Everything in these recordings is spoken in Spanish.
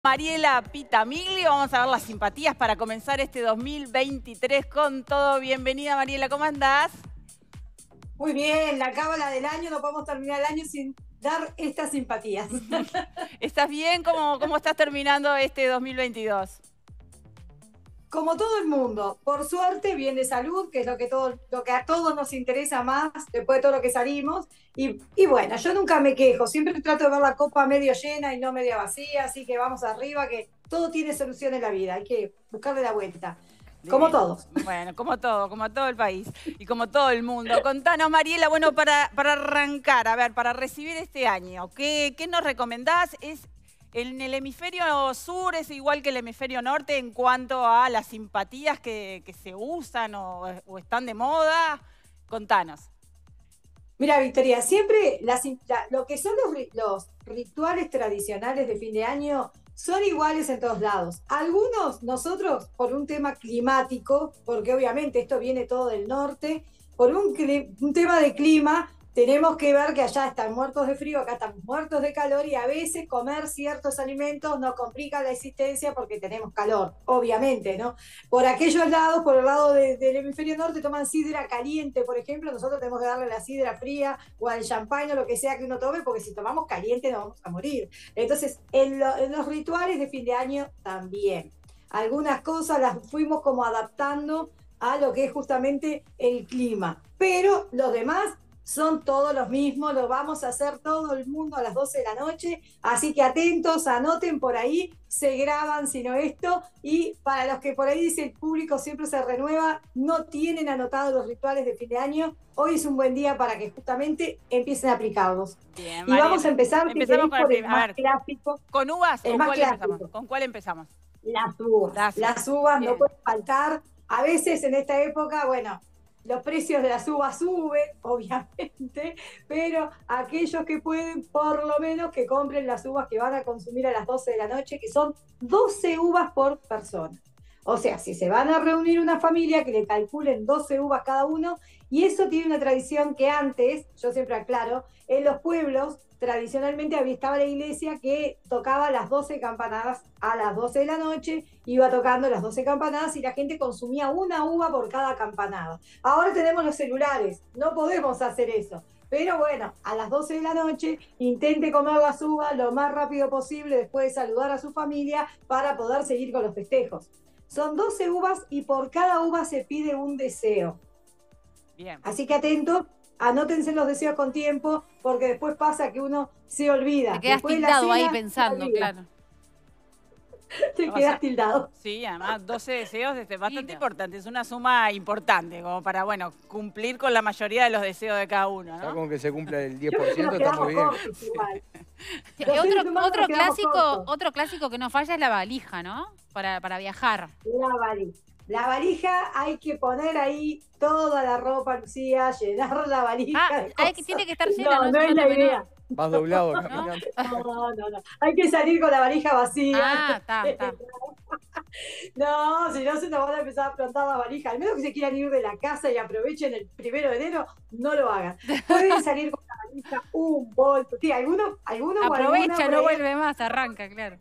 Mariela Pitamiglio, vamos a ver las simpatías para comenzar este 2023 con todo. Bienvenida Mariela, ¿cómo andás? Muy bien, la cábala del año, no podemos terminar el año sin dar estas simpatías. ¿Estás bien? ¿Cómo estás terminando este 2022? Como todo el mundo, por suerte, bien de salud, que es lo que a todos nos interesa más después de todo lo que salimos. Y bueno, yo nunca me quejo, siempre trato de ver la copa medio llena y no medio vacía, así que vamos arriba, que todo tiene solución en la vida, hay que buscarle la vuelta. Como todos. Bueno, como todo el país y como todo el mundo. Contanos, Mariela, bueno, para arrancar, a ver, para recibir este año, ¿qué nos recomendás? En el hemisferio sur es igual que el hemisferio norte en cuanto a las simpatías que se usan o están de moda. Contanos. Mira, Victoria, siempre lo que son los rituales tradicionales de fin de año son iguales en todos lados. Algunos, nosotros, por un tema climático, porque obviamente esto viene todo del norte, por un tema de clima, tenemos que ver que allá están muertos de frío, acá estamos muertos de calor y a veces comer ciertos alimentos nos complica la existencia porque tenemos calor, obviamente, ¿no? Por aquellos lados, por el lado del hemisferio norte, toman sidra caliente, por ejemplo, nosotros tenemos que darle la sidra fría o al champán o lo que sea que uno tome, porque si tomamos caliente nos vamos a morir. Entonces, en los rituales de fin de año también. Algunas cosas las fuimos como adaptando a lo que es justamente el clima, pero los demás son todos los mismos, lo vamos a hacer todo el mundo a las 12 de la noche, así que atentos, anoten por ahí, se graban sino esto, y para los que por ahí dice el público siempre se renueva, no tienen anotados los rituales de fin de año, hoy es un buen día para que justamente empiecen a aplicarlos. Bien, y vamos a empezar empezamos con por el más clásico. ¿Con uvas o cuál empezamos? ¿Con cuál empezamos? Las uvas. Las uvas no pueden faltar. A veces en esta época, bueno, los precios de las uvas suben, obviamente, pero aquellos que pueden, por lo menos que compren las uvas que van a consumir a las 12 de la noche, que son 12 uvas por persona. O sea, si se van a reunir una familia, que le calculen 12 uvas cada uno, y eso tiene una tradición que antes, yo siempre aclaro, en los pueblos tradicionalmente estaba la iglesia que tocaba las 12 campanadas a las 12 de la noche, iba tocando las 12 campanadas y la gente consumía una uva por cada campanada. Ahora tenemos los celulares, no podemos hacer eso. Pero bueno, a las 12 de la noche intente comer las uvas lo más rápido posible después de saludar a su familia para poder seguir con los festejos. Son 12 uvas y por cada uva se pide un deseo. Bien. Así que atentos, anótense los deseos con tiempo, porque después pasa que uno se olvida. Te quedas tildado ahí pensando, claro. Te quedas tildado. Sí, además 12 deseos es bastante importante, es una suma importante como para, bueno, cumplir con la mayoría de los deseos de cada uno, ¿no? Ya con que se cumpla el 10% está muy bien. Sí, otro clásico que no falla es la valija, ¿no? Para viajar. La valija hay que poner ahí toda la ropa, Lucía, llenar la valija. Tiene que estar llena. No es la idea. Vas doblado caminando. No. Hay que salir con la valija vacía. Está. No, si no se nos van a empezar a plantar la valija. Al menos que se quieran ir de la casa y aprovechen el 1 de enero, no lo hagan. Pueden salir con la valija, un bolso. Sí, algunos aprovecha, no vuelve más, arranca, claro.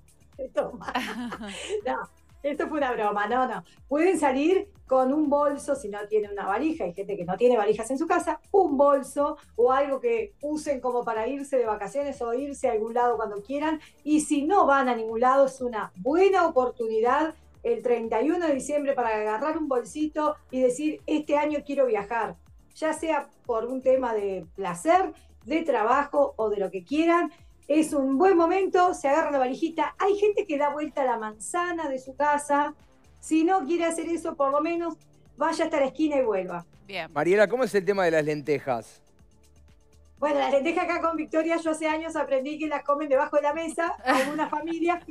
No, esto fue una broma, no. Pueden salir con un bolso si no tienen una valija. Hay gente que no tiene valijas en su casa, un bolso o algo que usen como para irse de vacaciones o irse a algún lado cuando quieran. Y si no van a ningún lado, es una buena oportunidad el 31 de diciembre para agarrar un bolsito y decir, este año quiero viajar. Ya sea por un tema de placer, de trabajo o de lo que quieran. Es un buen momento, se agarra la valijita. Hay gente que da vuelta a la manzana de su casa. Si no quiere hacer eso, por lo menos vaya hasta la esquina y vuelva. Bien. Mariela, ¿cómo es el tema de las lentejas? Bueno, las lentejas acá con Victoria, yo hace años aprendí que las comen debajo de la mesa, algunas familias.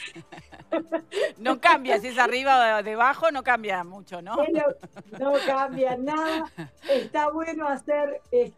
No cambia, si es arriba o debajo, no cambia mucho, ¿no? No cambia nada. Está bueno hacer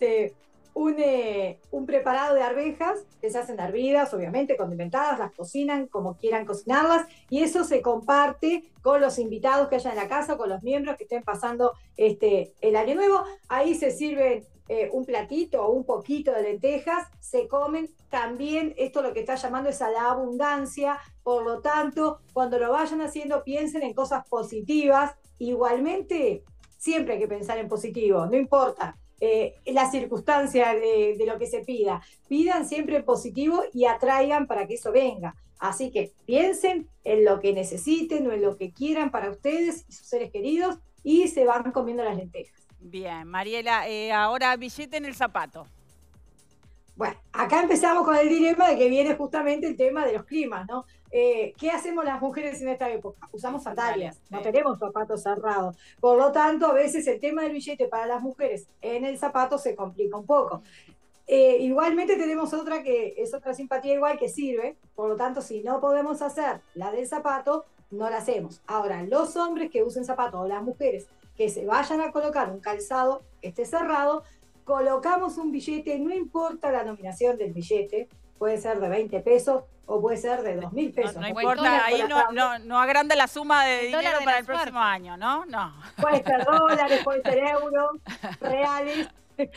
un preparado de arvejas, que se hacen hervidas, obviamente, condimentadas, las cocinan como quieran cocinarlas, y eso se comparte con los invitados que haya en la casa, con los miembros que estén pasando el año nuevo. Ahí se sirven un platito o un poquito de lentejas, se comen también, esto lo que está llamando es a la abundancia, por lo tanto, cuando lo vayan haciendo, piensen en cosas positivas. Igualmente, siempre hay que pensar en positivo, no importa la circunstancia de lo que se pida. Pidan siempre en positivo y atraigan para que eso venga. Así que piensen en lo que necesiten o en lo que quieran para ustedes y sus seres queridos y se van comiendo las lentejas. Bien, Mariela, ahora billete en el zapato. Bueno, acá empezamos con el dilema de que viene justamente el tema de los climas, ¿no? ¿Qué hacemos las mujeres en esta época? Usamos sandalias, no tenemos zapatos cerrados. Por lo tanto, a veces el tema del billete para las mujeres en el zapato se complica un poco. Igualmente tenemos otra que es otra simpatía igual que sirve, por lo tanto, si no podemos hacer la del zapato, no la hacemos. Ahora, los hombres que usen zapatos o las mujeres que se vayan a colocar un calzado que esté cerrado, colocamos un billete, no importa la nominación del billete, puede ser de 20 pesos o puede ser de 2.000 pesos. No importa, ahí no agranda la suma de dinero para el próximo año, ¿no? No. Puede ser dólares, puede ser euros, reales.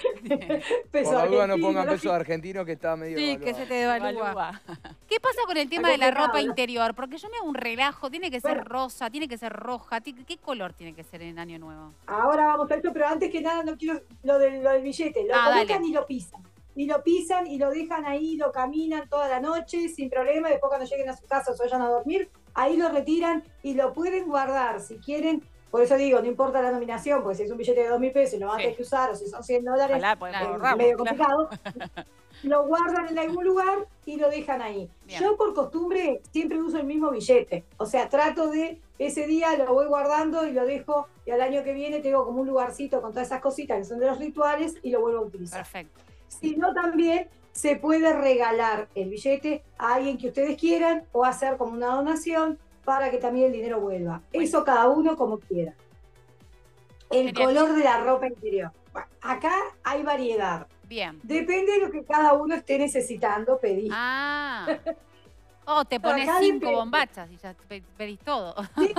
Por la duda no pongan pesos argentinos que está medio sí, evaluado. Que se te devalúa. ¿Qué pasa con el tema de la ropa interior? Porque yo me hago un relajo, tiene que ser rosa, tiene que ser roja. ¿Qué color tiene que ser en Año Nuevo? Ahora vamos a esto, pero antes que nada no quiero lo del billete. Lo colocan y lo pisan. Y lo pisan y lo dejan ahí, lo caminan toda la noche sin problema. Después cuando lleguen a su casa o se vayan a dormir, ahí lo retiran y lo pueden guardar si quieren. Por eso digo, no importa la nominación, porque si es un billete de 2.000 pesos y lo van a tener que usar, o si son $100, es medio complicado. Lo guardan en algún lugar y lo dejan ahí. Bien. Yo por costumbre siempre uso el mismo billete. O sea, trato de, ese día lo voy guardando y lo dejo, y al año que viene tengo como un lugarcito con todas esas cositas que son de los rituales y lo vuelvo a utilizar. Perfecto. Si no, también se puede regalar el billete a alguien que ustedes quieran o hacer como una donación para que también el dinero vuelva. Eso cada uno como quiera. El color de la ropa interior. Bueno, acá hay variedad. Bien. Depende de lo que cada uno esté necesitando pedir. Ah. Oh, te pones 5 bombachas y ya pedís todo.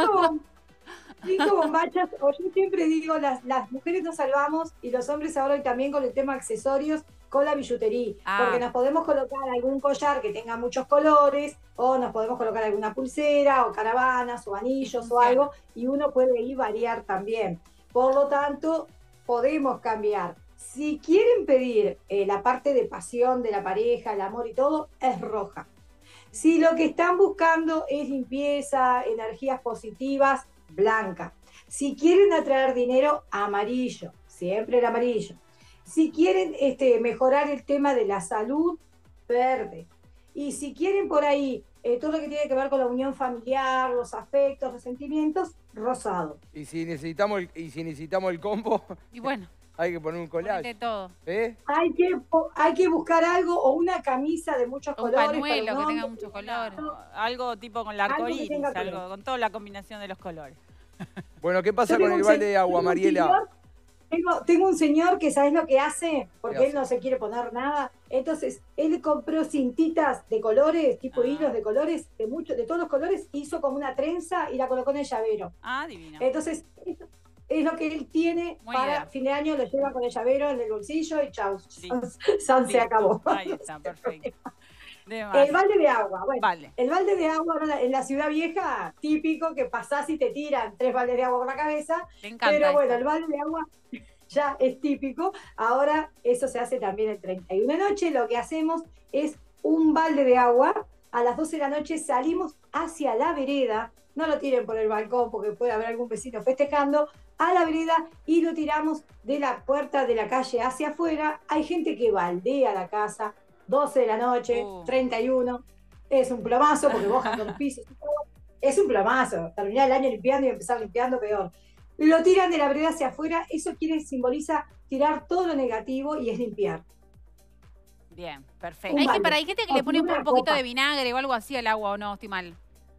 5 bombachas, o yo siempre digo, las mujeres nos salvamos y los hombres ahora y también con el tema accesorios, con la billutería, porque nos podemos colocar algún collar que tenga muchos colores, o nos podemos colocar alguna pulsera, o caravanas, o anillos, o algo, y uno puede ahí variar también. Por lo tanto, podemos cambiar. Si quieren pedir la parte de pasión de la pareja, el amor y todo, es roja. Si lo que están buscando es limpieza, energías positivas, blanca. Si quieren atraer dinero, amarillo, siempre el amarillo. Si quieren mejorar el tema de la salud, verde. Y si quieren por ahí todo lo que tiene que ver con la unión familiar, los afectos, los sentimientos, rosado. Y si necesitamos el combo, y bueno, hay que poner un collage. Todo. Hay que buscar algo o una camisa de muchos colores. Un pañuelo que tenga muchos colores. Algo tipo con la arcoíris, con toda la combinación de los colores. Bueno, ¿qué pasa con el balde de agua, Mariela? Tengo un señor que ¿sabes lo que hace? Porque él no se quiere poner nada. Entonces, él compró cintitas de colores, tipo hilos de colores, de todos los colores, hizo como una trenza y la colocó en el llavero. Ah, divino. Entonces, es lo que él tiene para fin de año, lo lleva con el llavero en el bolsillo y chau. Se acabó. Ahí está, perfecto. El balde de agua, bueno, el balde de agua en la ciudad vieja, típico que pasás y te tiran 3 baldes de agua por la cabeza, pero bueno, el balde de agua ya es típico. Ahora eso se hace también el 31 de noche. Lo que hacemos es un balde de agua, a las 12 de la noche salimos hacia la vereda, no lo tiren por el balcón porque puede haber algún vecino festejando, a la vereda y lo tiramos de la puerta de la calle hacia afuera. Hay gente que baldea la casa, 12 de la noche, 31, es un plomazo porque bajan los pisos, es un plomazo, terminar el año limpiando y empezar limpiando peor. Lo tiran de la vereda hacia afuera, eso simboliza tirar todo lo negativo y es limpiar. Bien, perfecto. Hay gente que le pone un poquito de vinagre o algo así al agua, ¿o no? Estoy mal.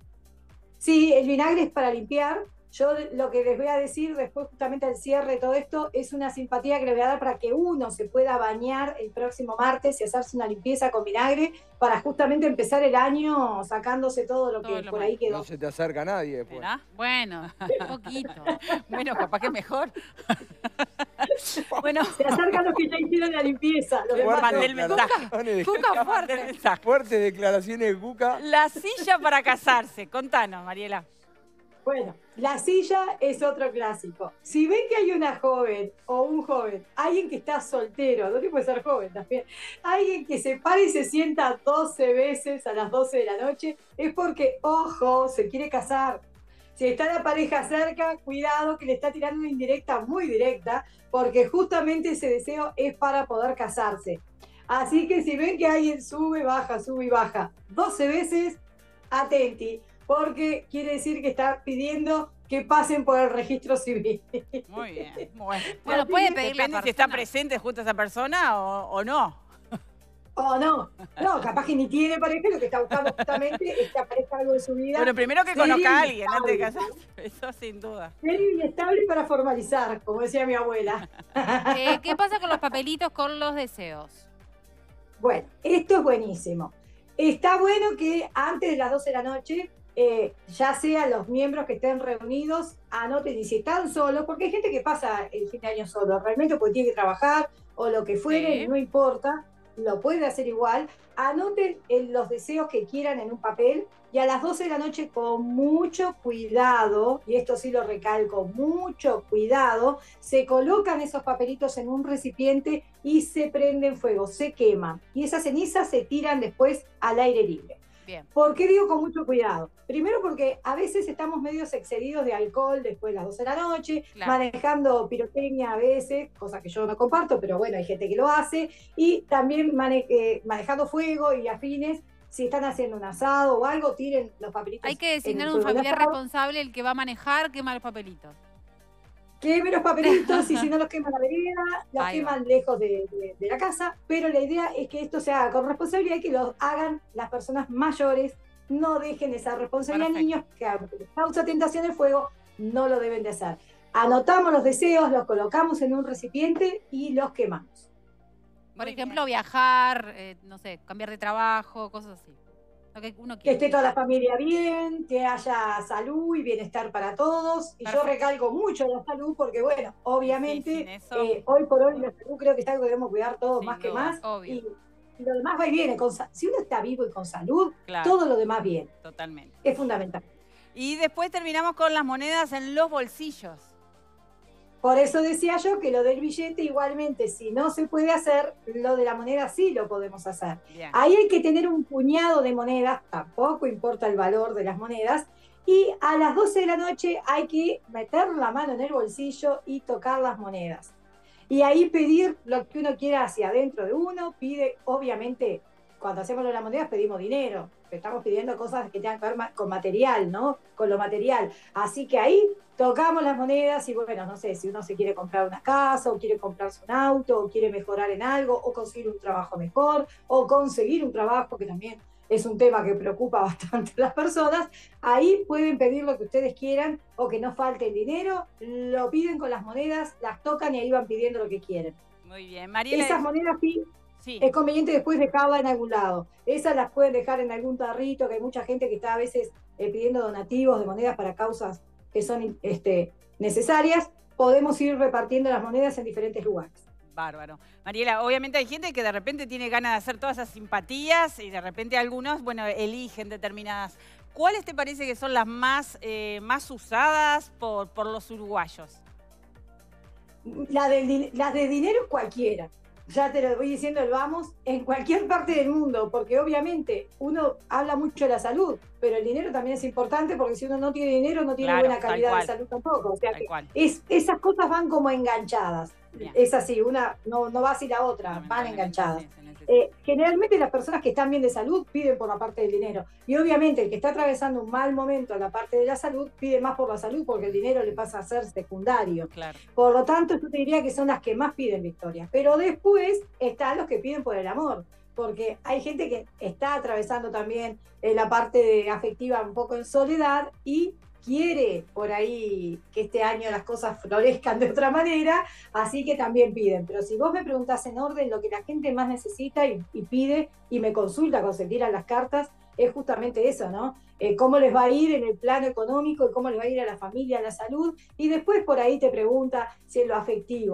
Sí, el vinagre es para limpiar. Yo lo que les voy a decir después justamente al cierre de todo esto es una simpatía que les voy a dar para que uno se pueda bañar el próximo martes y hacerse una limpieza con vinagre para justamente empezar el año sacándose todo lo que por ahí quedó. No se te acerca nadie después. Bueno, un poquito. Bueno, capaz que mejor. Bueno, se acercan los que ya hicieron la limpieza. Los demás mandé no. el mensaje. Cuca fuerte. Fuertes declaraciones de Cuca. La silla para casarse. Contanos, Mariela. Bueno, la silla es otro clásico. Si ven que hay una joven o un joven, alguien que está soltero, no puede ser joven también, alguien que se para y se sienta 12 veces a las 12 de la noche, es porque, ojo, se quiere casar. Si está la pareja cerca, cuidado que le está tirando una indirecta muy directa, porque justamente ese deseo es para poder casarse. Así que si ven que alguien sube y baja 12 veces, atenti, porque quiere decir que está pidiendo que pasen por el registro civil. Muy bien. Bueno, puede pedir la Depende si está persona. presente justo esa persona o no. Oh, no, capaz que ni tiene pareja, lo que está buscando justamente es que aparezca algo de su vida. Bueno, primero que serio conozca a y alguien antes de estable. casarse. Eso sin duda. Serio y estable para formalizar, como decía mi abuela. ¿Qué pasa con los papelitos con los deseos? Bueno, esto es buenísimo. Está bueno que antes de las 12 de la noche, ya sea los miembros que estén reunidos, anoten, y si están solos, porque hay gente que pasa el fin de año solo, realmente porque tiene que trabajar o lo que fuere, Sí. no importa, lo puede hacer igual. Anoten los deseos que quieran en un papel y a las 12 de la noche con mucho cuidado, y esto sí lo recalco, mucho cuidado, se colocan esos papelitos en un recipiente y se prenden fuego, se queman. Y esas cenizas se tiran después al aire libre. Bien. ¿Por qué digo con mucho cuidado? Primero porque a veces estamos medios excedidos de alcohol después de las 12 de la noche, Claro. manejando pirotecnia a veces, cosa que yo no comparto, pero bueno, hay gente que lo hace, y también manejando fuego y afines. Si están haciendo un asado o algo, tiren los papelitos. Hay que en designar el un fuego del familiar asado. responsable, el que va a manejar, quema los papelitos. Quemen los papelitos y si no los queman a la vereda, los Ahí va. queman lejos de la casa, pero la idea es que esto se haga con responsabilidad y que lo hagan las personas mayores. No dejen esa responsabilidad a Perfecto. niños que causa tentación el fuego, no lo deben de hacer. Anotamos los deseos, los colocamos en un recipiente y los quemamos. Por Muy ejemplo, viajar, no sé, cambiar de trabajo, cosas así. Lo que uno Que quiere. esté toda la familia bien, que haya salud y bienestar para todos. Y Perfecto. yo recalco mucho la salud porque, bueno, obviamente, sin eso- hoy por hoy la salud creo que es algo que debemos cuidar todos Sin más que duda, más. obvio. Y lo demás va y viene. Si uno está vivo y con salud, Claro. todo lo demás bien. Totalmente. Es fundamental. Y después terminamos con las monedas en los bolsillos. Por eso decía yo que lo del billete igualmente, si no se puede hacer, lo de la moneda sí lo podemos hacer. Bien. Ahí hay que tener un puñado de monedas, tampoco importa el valor de las monedas, y a las 12 de la noche hay que meter la mano en el bolsillo y tocar las monedas. Y ahí pedir lo que uno quiera hacia adentro de uno, pide, obviamente, cuando hacemos lo de las monedas pedimos dinero, estamos pidiendo cosas que tengan que ver con material, ¿no? Con lo material. Así que ahí tocamos las monedas y bueno, no sé, si uno se quiere comprar una casa o quiere comprarse un auto o quiere mejorar en algo o conseguir un trabajo mejor o conseguir un trabajo, que también es un tema que preocupa bastante a las personas, ahí pueden pedir lo que ustedes quieran o que no falte el dinero, lo piden con las monedas, las tocan y ahí van pidiendo lo que quieren. Muy bien. Mariela. Esas monedas sí Sí. es conveniente después dejarla en algún lado. Esas las pueden dejar en algún tarrito, que hay mucha gente que está a veces pidiendo donativos de monedas para causas que son necesarias. Podemos ir repartiendo las monedas en diferentes lugares. Bárbaro. Mariela, obviamente hay gente que de repente tiene ganas de hacer todas esas simpatías y de repente algunos, bueno, eligen determinadas. ¿Cuáles te parece que son las más usadas por los uruguayos? Las de dinero cualquiera. Ya te lo voy diciendo, vamos, en cualquier parte del mundo, porque obviamente uno habla mucho de la salud, pero el dinero también es importante porque si uno no tiene dinero no tiene Claro, buena tal calidad de cual. salud tampoco. O sea Tal que cual. esas cosas van como enganchadas. Bien. Es así, una no va así la otra, van Lamentablemente, enganchadas. sí, se necesita. Generalmente las personas que están bien de salud piden por la parte del dinero. Y obviamente el que está atravesando un mal momento en la parte de la salud pide más por la salud porque el dinero le pasa a ser secundario. Claro. Por lo tanto, yo te diría que son las que más piden, Victoria. Pero después están los que piden por el amor. Porque hay gente que está atravesando también la parte afectiva un poco en soledad y quiere por ahí que este año las cosas florezcan de otra manera, así que también piden. Pero si vos me preguntás en orden lo que la gente más necesita y pide y me consulta cuando se tiran las cartas, es justamente eso, ¿no? Cómo les va a ir en el plano económico y cómo les va a ir a la familia, a la salud, y después por ahí te pregunta si en lo afectivo.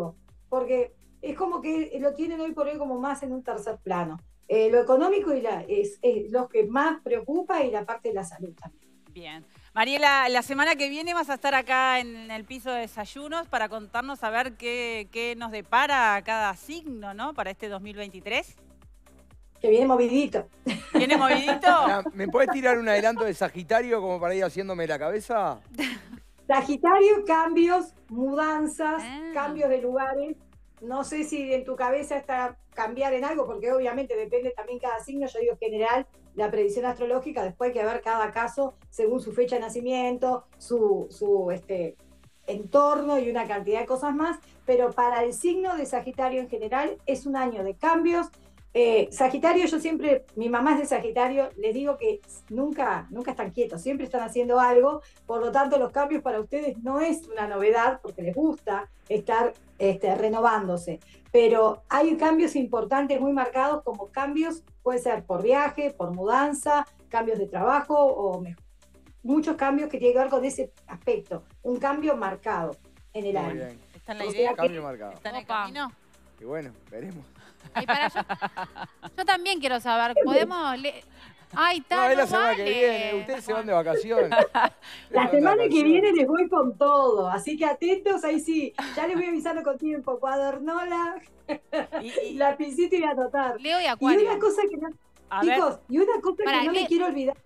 porque es como que lo tienen hoy por hoy como más en un tercer plano. Lo económico es lo que más preocupa y la parte de la salud también. Bien. Mariela, la semana que viene vas a estar acá en el piso de desayunos para contarnos a ver qué nos depara cada signo, ¿no? Para este 2023. Que viene movidito. ¿Viene movidito? ¿Me puedes tirar un adelanto de Sagitario como para ir haciéndome la cabeza? Sagitario, cambios, mudanzas, cambios de lugares. No sé si en tu cabeza está cambiar en algo, porque obviamente depende también cada signo. Yo digo general, la predicción astrológica, después hay que ver cada caso según su fecha de nacimiento, su entorno y una cantidad de cosas más. Pero para el signo de Sagitario en general es un año de cambios. Sagitario, yo siempre, mi mamá es de Sagitario, les digo que nunca están quietos, siempre están haciendo algo, por lo tanto los cambios para ustedes no es una novedad, porque les gusta estar renovándose, pero hay cambios importantes muy marcados, como cambios, puede ser por viaje, por mudanza, cambios de trabajo, o muchos cambios que tienen que ver con ese aspecto, un cambio marcado en el año. Bien. ¿Está en la idea? Cambio marcado. ¿Está en el camino? Y bueno, veremos. Ay, yo también quiero saber, ¿podemos Ay, No, es la semana que viene, ustedes se van de vacaciones. La semana que viene les voy con todo, así que atentos, ahí sí, ya les voy avisando con tiempo, cuadernola, lapicito y anotar. Leo y Acuario. Y una cosa que no, chicos, y una cosa que no me quiero olvidar,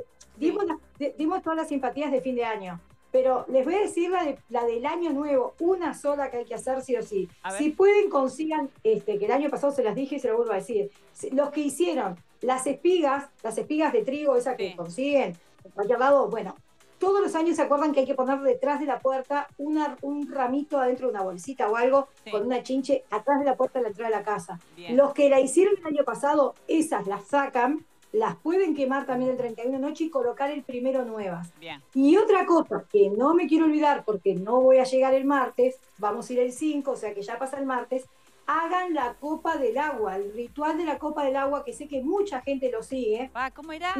dimos todas las simpatías de fin de año, pero les voy a decir la del año nuevo, una sola que hay que hacer sí o sí. Si pueden, consigan, que el año pasado se las dije y se lo vuelvo a decir, los que hicieron las espigas de trigo, esas que consiguen en cualquier lado, bueno, todos los años se acuerdan que hay que poner detrás de la puerta un ramito adentro de una bolsita o algo, con una chinche atrás de la puerta de la entrada de la casa. Bien. Los que la hicieron el año pasado, esas las sacan, las pueden quemar también el 31 de noche y colocar el 1 nuevas. Bien. Y otra cosa que no me quiero olvidar, porque no voy a llegar el martes, vamos a ir el 5, o sea que ya pasa el martes, hagan la copa del agua, el ritual de la copa del agua, que sé que mucha gente lo sigue. ¿Cómo era?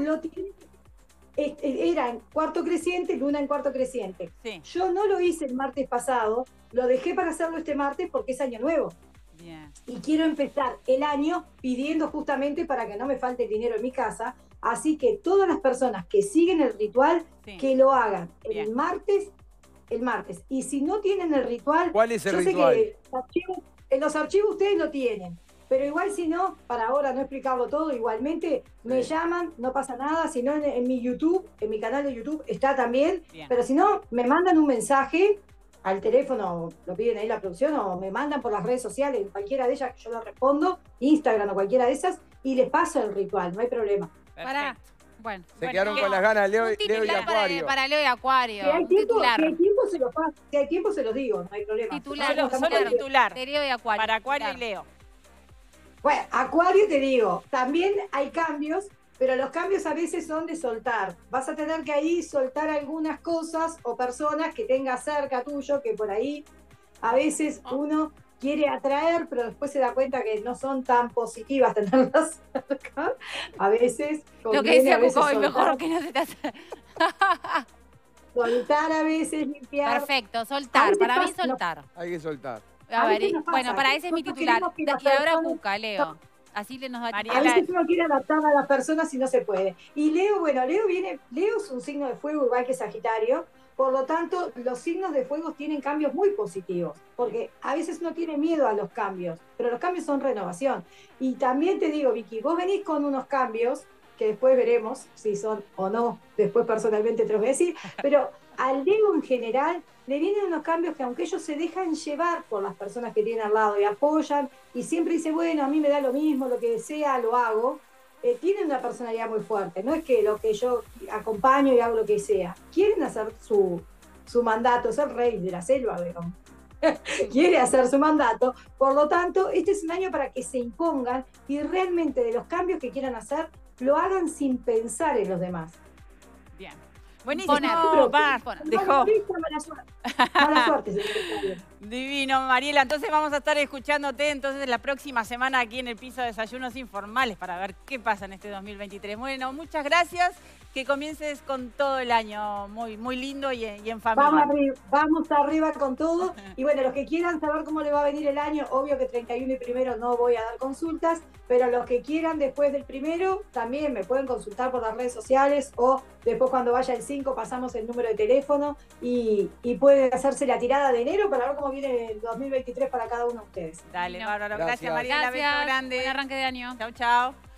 Era en cuarto creciente, luna en cuarto creciente. Sí. Yo no lo hice el martes pasado, lo dejé para hacerlo este martes porque es año nuevo. Bien. Y quiero empezar el año pidiendo justamente para que no me falte dinero en mi casa. Así que todas las personas que siguen el ritual, que lo hagan el martes. Y si no tienen el ritual, ¿cuál es el ritual? Sé que en los archivos ustedes lo tienen. Pero igual si no, para ahora no explicarlo todo, igualmente me llaman, no pasa nada, si no en mi YouTube, en mi canal de YouTube está también, pero si no, me mandan un mensaje al teléfono, lo piden ahí la producción, o me mandan por las redes sociales, cualquiera de ellas, yo lo respondo, Instagram o cualquiera de esas, y les paso el ritual, no hay problema. Bueno, se quedaron con las ganas, Leo y Acuario. Para Leo y Acuario. Si hay tiempo se los paso, si hay tiempo se los digo, no hay problema. Solo titular. De Leo y Acuario. Para Acuario y Leo. Bueno, Acuario te digo, también hay cambios, pero los cambios a veces son de soltar. Vas a tener que ahí soltar algunas cosas o personas que tengas cerca tuyo, que por ahí a veces uno quiere atraer, pero después se da cuenta que no son tan positivas tenerlas cerca. A veces lo que decía Cuco, mejor que no se te hace. Soltar a veces, limpiar. Perfecto, soltar. Para mí soltar. Hay que soltar. A ver, bueno, para ese es mi titular. Y ahora Cuca, Leo. Así le nos da a veces uno quiere adaptar a las personas y no se puede. Y Leo, bueno, Leo es un signo de fuego igual que Sagitario, por lo tanto, los signos de fuego tienen cambios muy positivos, porque a veces uno tiene miedo a los cambios, pero los cambios son renovación. Y también te digo, Vicky, vos venís con unos cambios, que después veremos si son o no, después personalmente te los voy a decir, pero al Leo en general le vienen unos cambios que aunque ellos se dejan llevar por las personas que tienen al lado y apoyan, y siempre dice, bueno, a mí me da lo mismo, lo que sea, lo hago, tienen una personalidad muy fuerte, no es que lo que yo acompaño y hago lo que sea, quieren hacer su mandato, ser rey de la selva, digamos. Quiere hacer su mandato, por lo tanto, este es un año para que se impongan y realmente de los cambios que quieran hacer, lo hagan sin pensar en los demás. Bien. Buenísimo, dejó. Mala suerte, secretario. Divino, Mariela. Entonces vamos a estar escuchándote entonces la próxima semana aquí en el piso de Desayunos Informales para ver qué pasa en este 2023. Bueno, muchas gracias. Que comiences con todo el año muy, muy lindo y en familia. Vamos arriba con todo. Y bueno, los que quieran saber cómo le va a venir el año, obvio que 31 y 1 no voy a dar consultas, pero los que quieran después del 1 también me pueden consultar por las redes sociales o después cuando vaya el 5 pasamos el número de teléfono y pueden hacerse la tirada de enero para ver cómo viene el 2023 para cada uno de ustedes. Dale, bárbaro. Gracias, Mariela. Beso grande. Buen arranque de año. Chau, chau.